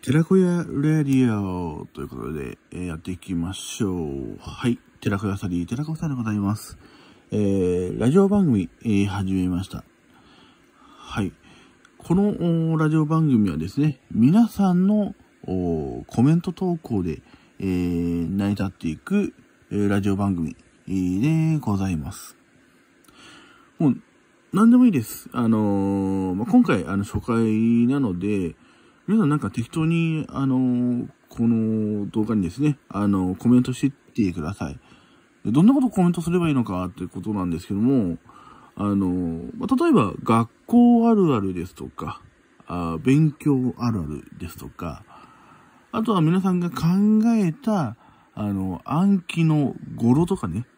寺子屋レディオということで、やっていきましょう。はい。寺子屋サリー、寺子さんでございます。ラジオ番組、始めました。はい。このラジオ番組はですね、皆さんのコメント投稿で、成り立っていく、ラジオ番組、でございます。もう、何でもいいです。今回、初回なので、皆さんなんか適当に、この動画にですね、コメントしていってください。どんなことをコメントすればいいのかっていうことなんですけども、例えば、学校あるあるですとか、勉強あるあるですとか、あとは皆さんが考えた、暗記の語呂とかね、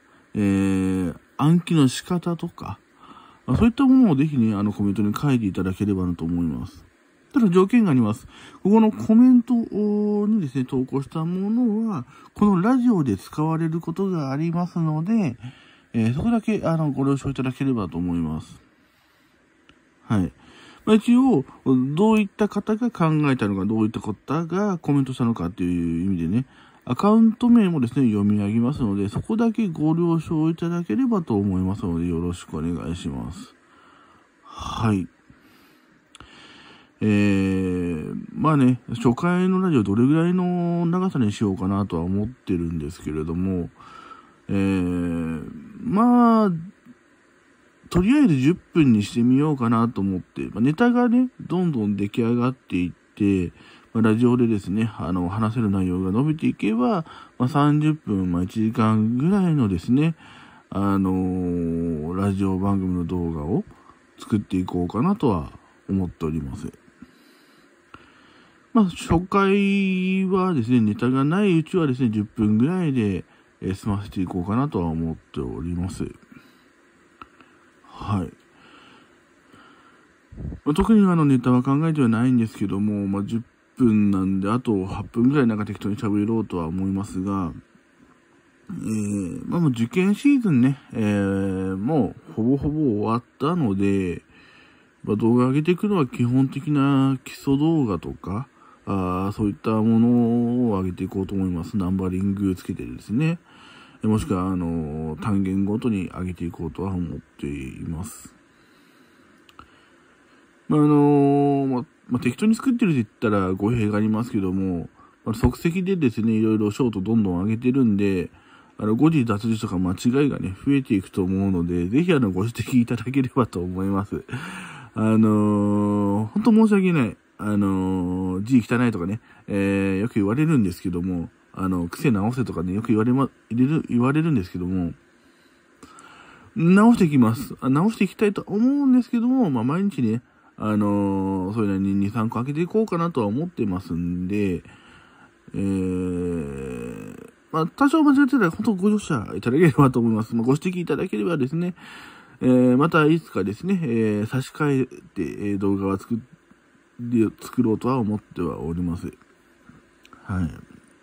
暗記の仕方とか、そういったものをぜひね、コメントに書いていただければなと思います。ただ条件があります。ここのコメントにですね、投稿したものは、このラジオで使われることがありますので、そこだけ、ご了承いただければと思います。はい。一応、どういった方が考えたのか、どういった方がコメントしたのかっていう意味でね、アカウント名もですね、読み上げますので、そこだけご了承いただければと思いますので、よろしくお願いします。はい。まあね、初回のラジオどれぐらいの長さにしようかなとは思ってるんですけれども、まあ、とりあえず10分にしてみようかなと思って、ネタがね、どんどん出来上がっていって、ラジオでですね、話せる内容が伸びていけば、30分、1時間ぐらいのですね、ラジオ番組の動画を作っていこうかなとは思っております。初回はですね、ネタがないうちはですね、10分ぐらいで済ませていこうかなとは思っております。はい。特にネタは考えてはないんですけども、10分なんで、あと8分ぐらいなんか適当に喋ろうとは思いますが、もう受験シーズンね、もうほぼほぼ終わったので、動画上げていくのは基本的な基礎動画とか、そういったものを上げていこうと思います。ナンバリングつけてですね。もしくは、単元ごとに上げていこうとは思っています。適当に作ってるって言ったら語弊がありますけども、即席でですね、いろいろショートどんどん上げてるんで、誤字脱字とか間違いがね、増えていくと思うので、ぜひご指摘いただければと思います。本当申し訳ない。字汚いとかね、よく言われるんですけども、癖直せとかね、よく言われるんですけども、直していきます。直していきたいと思うんですけども、毎日ね、それなりに2、3個開けていこうかなとは思ってますんで、多少間違ってたら本当ご容赦いただければと思います。ご指摘いただければですね、またいつかですね、差し替えて、動画は作ろうとは思ってはおります。はい。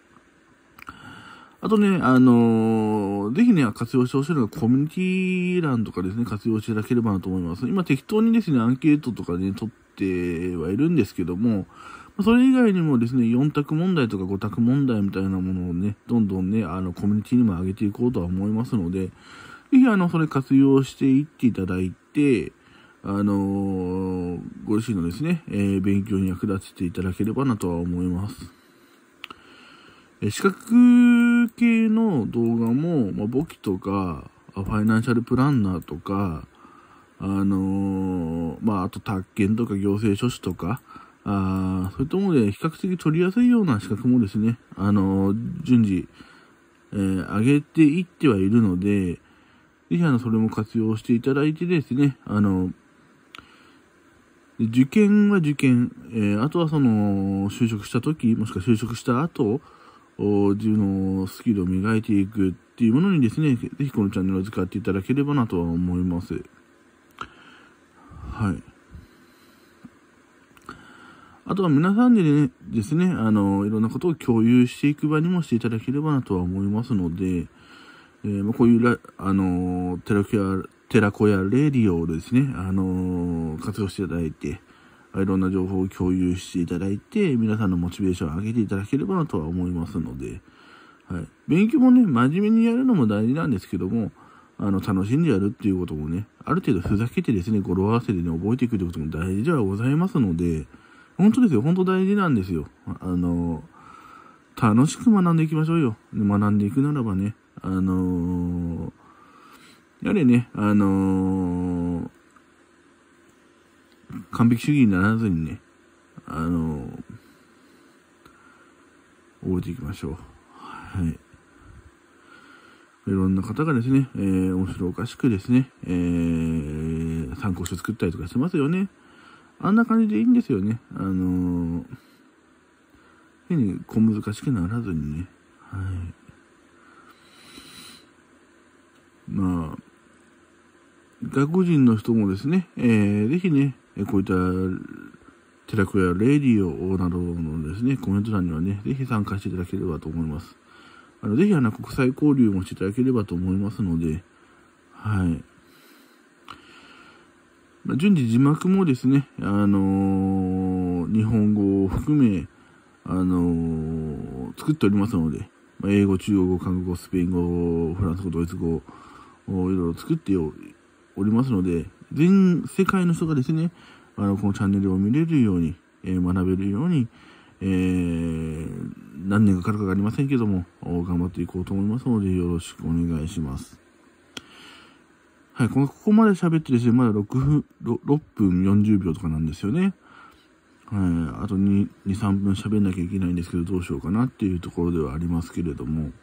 あとね、ぜひね、活用してほしいのがコミュニティ欄とかですね、活用していただければなと思います。今適当にですね、アンケートとかね、取ってはいるんですけども、それ以外にもですね、4択問題とか5択問題みたいなものをね、どんどんね、コミュニティにも上げていこうとは思いますので、ぜひそれ活用していっていただいて、ご自身のですね、勉強に役立てていただければなとは思います。資格系の動画も、簿記とか、ファイナンシャルプランナーとか、あと宅建とか行政書士とか、そういったもので比較的取りやすいような資格もですね、順次、上げていってはいるので、ぜひそれも活用していただいてですね、受験は受験、あとは就職した時、もしくは就職した後、自分のスキルを磨いていくっていうものにですね、ぜひこのチャンネルを使っていただければなとは思います。はい。あとは皆さんでね、ですね、いろんなことを共有していく場にもしていただければなとは思いますので、こういう寺子屋レディオをですね、活用していただいて、 いろんな情報を共有していただいて、皆さんのモチベーションを上げていただければなとは思いますので、はい。勉強もね、真面目にやるのも大事なんですけども、楽しんでやるっていうこともね、ある程度ふざけてですね、語呂合わせでね、覚えていくということも大事ではございますので、本当ですよ、本当大事なんですよ。楽しく学んでいきましょうよ。学んでいくならばね、やれね、完璧主義にならずにね、覚えていきましょう。はい。いろんな方がですね、面白おかしくですね、参考書作ったりとかしてますよね。あんな感じでいいんですよね。変に小難しくならずにね。はい。まあ、外国人の人もですね、ぜひね、こういった寺子屋レディオなどのですね、コメント欄にはね、ぜひ参加していただければと思います。ぜひ国際交流もしていただければと思いますので、はい。順次字幕もですね、日本語を含め、作っておりますので、英語、中国語、韓国語、スペイン語、フランス語、ドイツ語、いろいろ作っておりますので、全世界の人がですね、このチャンネルを見れるように、学べるように、何年かかるかわかりませんけども、頑張っていこうと思いますので、よろしくお願いします。はい、ここまで喋ってですね、まだ6分40秒とかなんですよね。はい、あと2、3分喋んなきゃいけないんですけど、どうしようかなっていうところではありますけれども、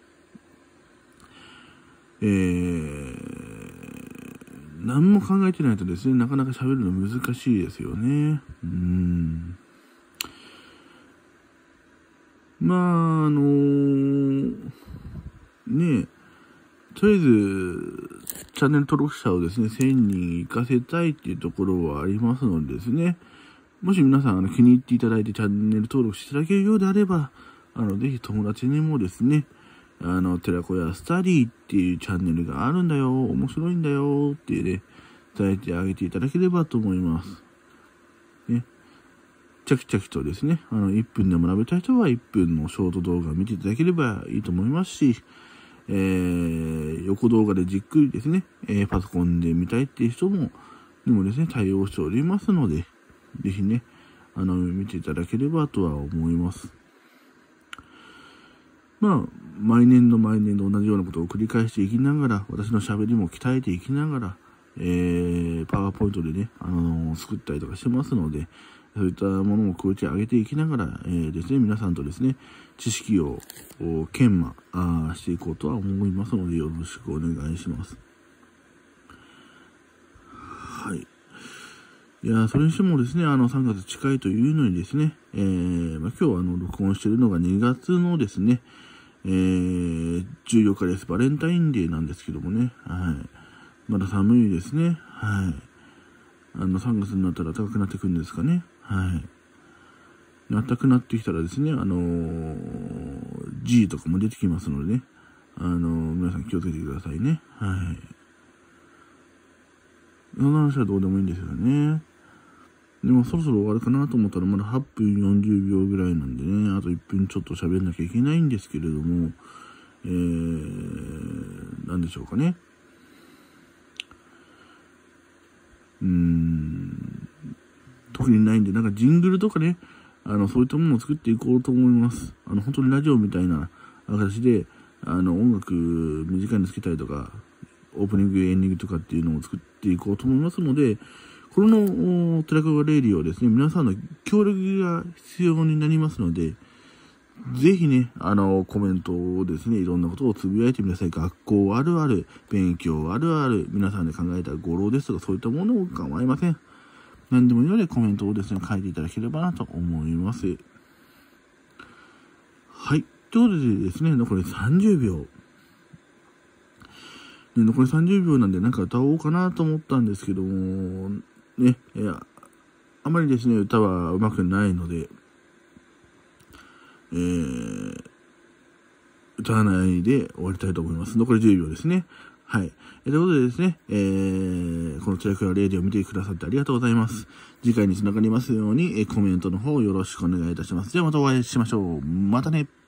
何も考えてないとですね、なかなか喋るの難しいですよね。まあ、ね、とりあえず、チャンネル登録者をですね、1000人行かせたいっていうところはありますのでですね、もし皆さん、気に入っていただいてチャンネル登録していただけるようであれば、ぜひ友達にもですね、寺子屋スタディっていうチャンネルがあるんだよ、面白いんだよってね、伝えてあげていただければと思います。ね。チャキチャキとですね、1分で学べたい人は1分のショート動画を見ていただければいいと思いますし、横動画でじっくりですね、パソコンで見たいっていう人にもですね、対応しておりますので、ぜひね、見ていただければとは思います。まあ、毎年度同じようなことを繰り返していきながら、私の喋りも鍛えていきながら、パワーポイントでね、作ったりとかしてますので、そういったものを加えて上げていきながら、ですね、皆さんとですね、知識を研磨していこうとは思いますので、よろしくお願いします。はい。いや、それにしてもですね、3月近いというのにですね、今日は録音しているのが2月のですね、14日です。バレンタインデーなんですけどもね、はい。まだ寒いですね、はい。3月になったら暖かくなってくるんですかね。はい。暖かくなってきたらですね、G とかも出てきますのでね、皆さん気をつけてくださいね。はい。その話はどうでもいいんですよね。でもそろそろ終わるかなと思ったらまだ8分40秒ぐらいなんでね、あと1分ちょっと喋んなきゃいけないんですけれども、なんでしょうかね。特にないんで、なんかジングルとかね、そういったものを作っていこうと思います。本当にラジオみたいな形で、音楽短いのつけたりとか、オープニング、エンディングとかっていうのを作っていこうと思いますので、この寺子屋レディオですね、皆さんの協力が必要になりますので、ぜひね、コメントをですね、いろんなことをつぶやいてみなさい。学校あるある、勉強あるある、皆さんで考えた語呂ですとか、そういったものを構いません。何でもいいのでコメントをですね、書いていただければなと思います。はい。ということでですね、残り30秒。で残り30秒なんでなんか歌おうかなと思ったんですけども、ね、あまりですね、歌は上手くないので、歌わないで終わりたいと思います。残り10秒ですね。 はい。ということでですね、この寺倉レディを見てくださってありがとうございます。次回につながりますように、コメントの方よろしくお願いいたします。ではまたお会いしましょう。またね。